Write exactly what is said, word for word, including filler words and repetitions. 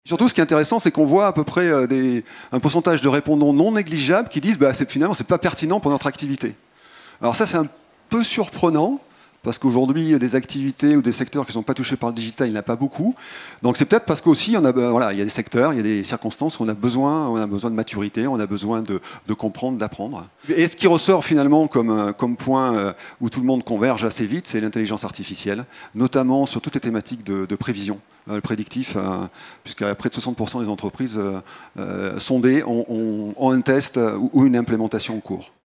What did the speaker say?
Surtout, ce qui est intéressant, c'est qu'on voit à peu près euh, des, un pourcentage de répondants non négligeables qui disent bah, c'est, finalement, c'est pas pertinent pour notre activité. Alors ça, c'est un peu surprenant, parce qu'aujourd'hui, des activités ou des secteurs qui ne sont pas touchés par le digital, il n'y en a pas beaucoup. Donc c'est peut-être parce qu'aussi, on a, euh, voilà, il y a des secteurs, il y a des circonstances où on a besoin, on a besoin de maturité, on a besoin de, de comprendre, d'apprendre. Et ce qui ressort finalement comme, comme point euh, où tout le monde converge assez vite, c'est l'intelligence artificielle, notamment sur toutes les thématiques de, de prévision. Le prédictif, euh, puisqu'à près de soixante pour cent des entreprises euh, euh, sondées ont, ont, ont un test ou, ou une implémentation en cours.